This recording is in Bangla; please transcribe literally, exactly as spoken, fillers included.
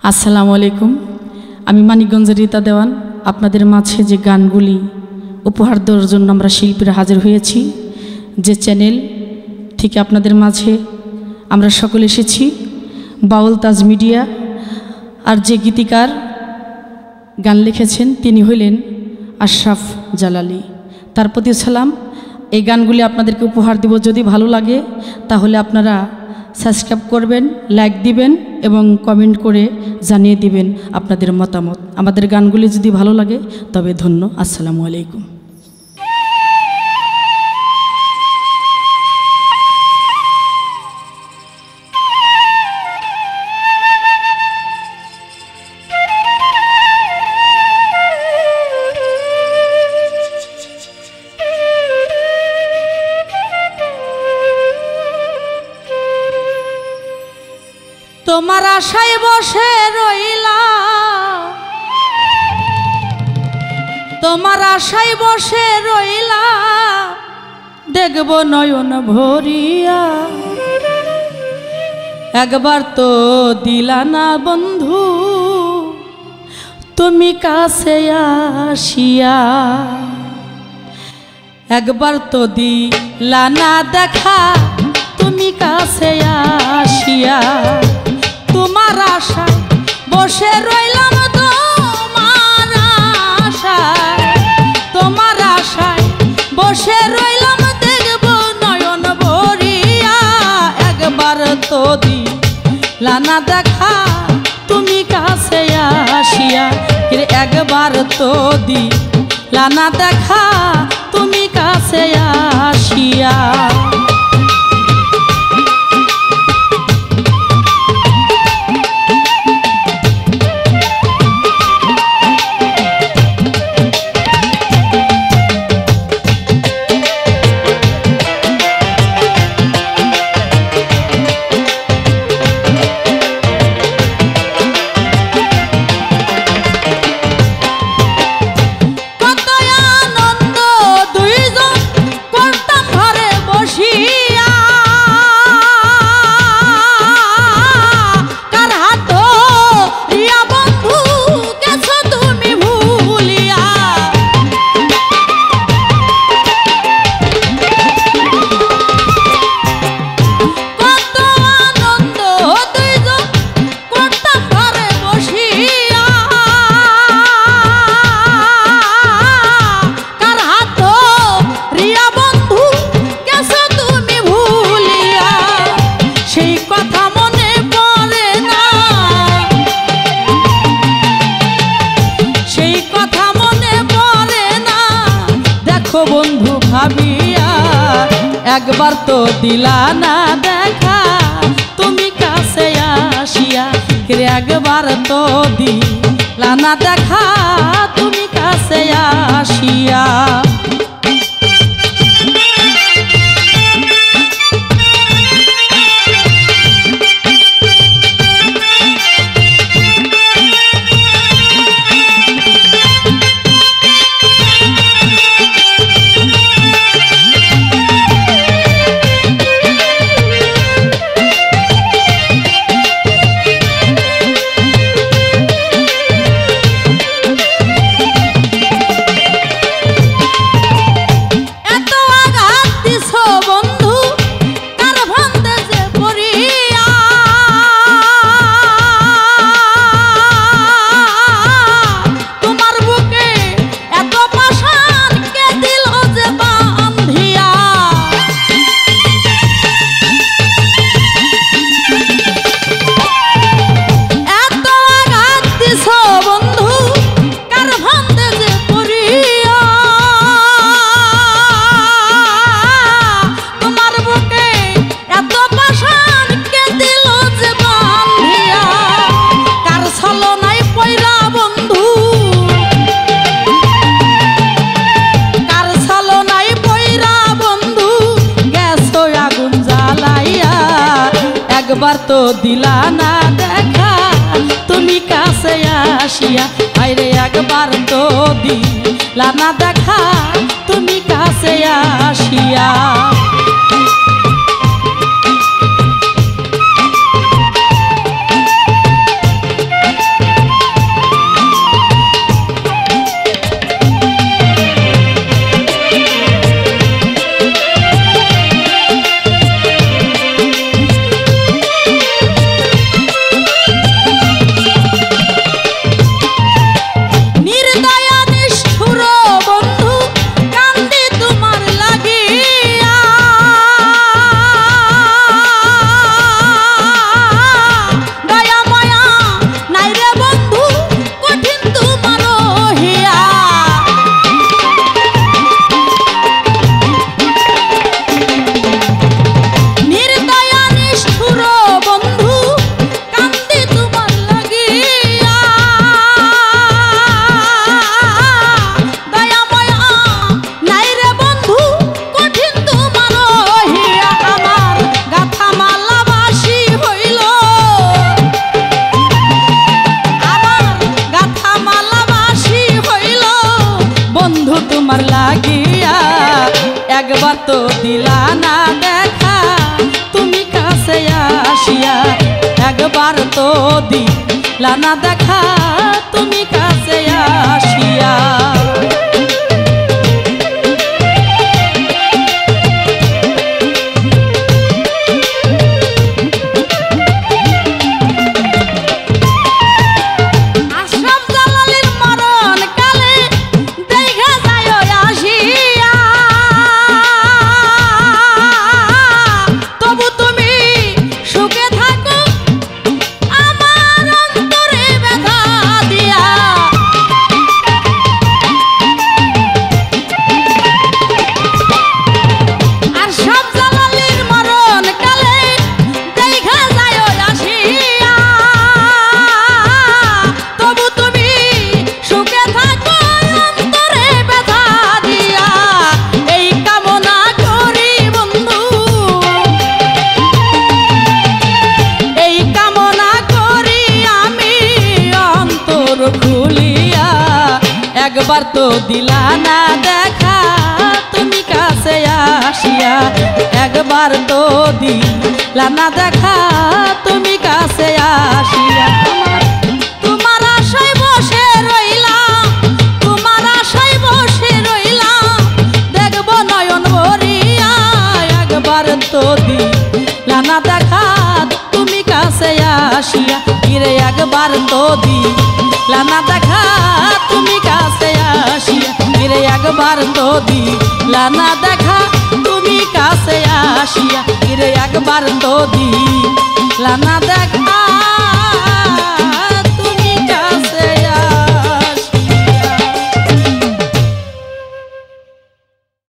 আসসালামু আলাইকুম। আমি মানিকগঞ্জের রীতা দেওয়ান। আপনাদের মাঝে যে গানগুলি উপহার দেওয়ার জন্য আমরা শিল্পীরা হাজির হয়েছি, যে চ্যানেল ঠিক আপনাদের মাঝে আমরা সকলে এসেছি, বাউল তাজ মিডিয়া। আর যে গীতিকার গান লিখেছেন তিনি হইলেন আশরাফ জালালি। তার প্রতি সালাম। এই গানগুলি আপনাদেরকে উপহার দিব। যদি ভালো লাগে তাহলে আপনারা সাবস্ক্রাইব করবেন, লাইক দিবেন এবং কমেন্ট করে জানিয়ে দিবেন আপনাদের মতামত। আমাদের গানগুলি যদি ভালো লাগে তবে ধন্য। আসসালামু আলাইকুম। তোমার আশায় বসে রইলা, তোমার আশায় বসে রইলা, দেখব নয়ন ভরিয়া। একবার তো দিলা না বন্ধু তুমি কাছে আসিয়া, একবার তো দিলা না দেখা তুমি কাছে আসিয়া। তোমার আশায় বসে রইলাম, তোমার আশায়, তোমার আশায় বসে রইলাম, দেখব নয়ন ভরিয়া। একবার তো দিলা না দেখা তুমি কাছে আসিয়া, একবার তো দিলা না দেখা তুমি কাছে আসিয়া। বন্ধু ভাবিয়া একবার তো দিলা না দেখা তুমি কাছে আসিয়া, একবার তো দিলা না দেখা তুমি কাছে আসিয়া। একবার তো দিলা না দেখা তুমি কাছে আসিয়া, আইরে একবার তো দিলা না দেখা তুমি কাছে আসিয়া। আমার লাগিয়া একবার তো দিলা না দেখা তুমি কাছে আসিয়া একবার তো দিলা না দেখা তুমি কাছে আসিয়া একবার তো দিলা না দেখা তুমি কাছে আসিয়া একবার তো দিলা না দেখা তুমি কাছে আসিয়া তোমার আশায় বসে রইলাম তোমার আশায় বসে রইলাম দেখবো নয়ন ভরিয়া একবার তো দিলা না দেখা তুমি কাছে আসিয়া ফিরে একবার তো দিলা না দেখা তুমি কাছে আসিয়া ফিরে একবার তো দিলা না দেখা তুমি কাছে আসিয়া ফিরে একবার তো দিলা না দেখা।